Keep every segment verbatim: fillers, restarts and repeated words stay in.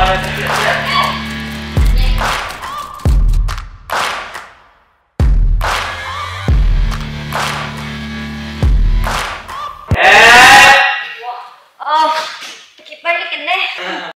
어, 기빨리겠네.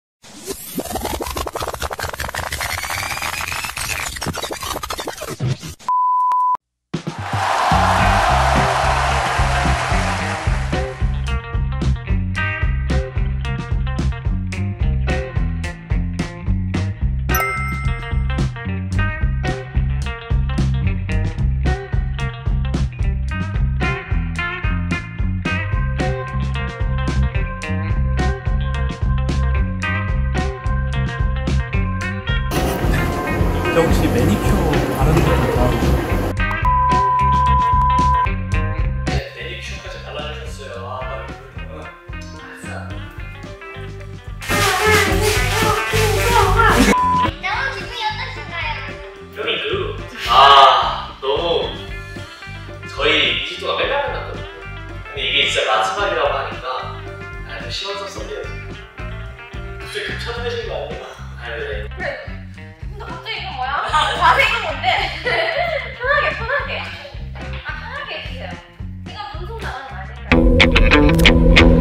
혹시 매니큐어 바르는 거 다음 매니큐어까지 발라주셨어요. 아, 너무 기분이 어떠신가요? Feeling good. 아, 너무 저희 이십 도가 맨날 만났거든요. 근데 이게 진짜 마지막이라고 하니까 아, 좀 시원섭섭해요. 갑자기 급차주내신 거 아니에요? 아, 네. 그래. 근데 갑자기 이건 뭐야? 자세 이건 뭔데? 편하게 편하게. 아 편하게 해주세요. 이거 방송 나가는 거 아닐까요?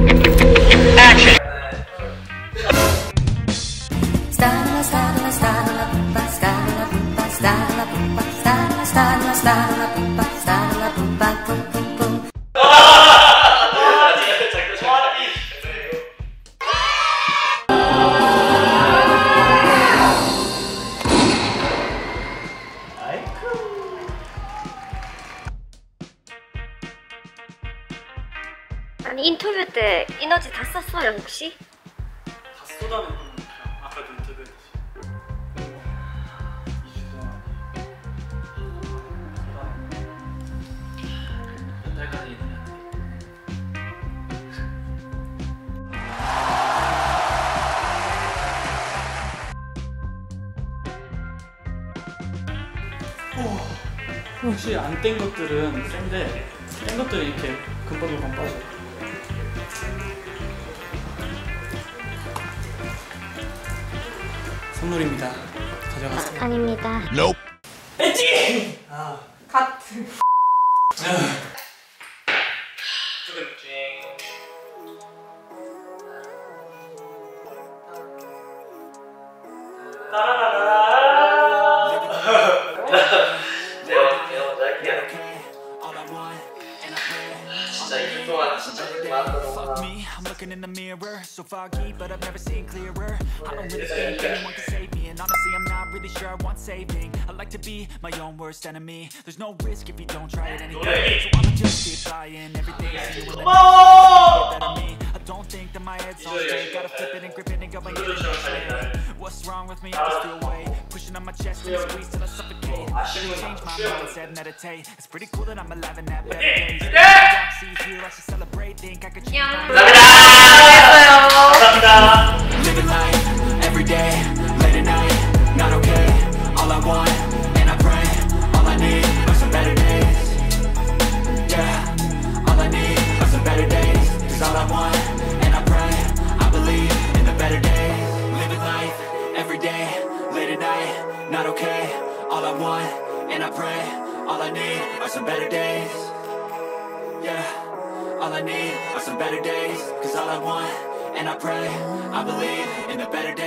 아니 인터뷰 때 에너지 다 썼어요 혹시? 다 쏟아내고 그냥 아까도 인터뷰했듯이 이 주 동안 몇 달까지 일해야 돼. 혹시 안 뗀 것들은 센데 뗀 것들은 이렇게 금방금방 빠져. 선물입니다. 가져가세요. 아, 아닙니다. Nope. 엣지! 아, 카트. 두근증. 따라라라. 내가 내가 먼저 할게요. 진짜 이 동안 진짜 많았던 I'm looking in the mirror, so foggy, but I've never seen clearer. I don't really think anyone can save me, and honestly, I'm not really sure I want saving. I like to be my own worst enemy. There's no risk if you don't try it anyway. So I'ma just keep buying everything I see will let better me. I don't think that my head's on straight. Gotta flip it and grip it and go and get it. What's wrong with me? I just feel weight pushing on my chest and squeeze till I suffocate. Really change my mindset, meditate. It's pretty cool that I'm alive and have better days. See here, I should celebrate. Think I could change my 감사합니다. living life every day, late at night, not okay. All I want, and I pray, all I need are some better days. Yeah, all I need are some better days. Cause all I want, and I pray, I believe in the better days. Living life every day, late at night, not okay. All I want, and I pray, all I need are some better days. Yeah, all I need are some better days. Cause all I want, and I pray, I believe in the better days.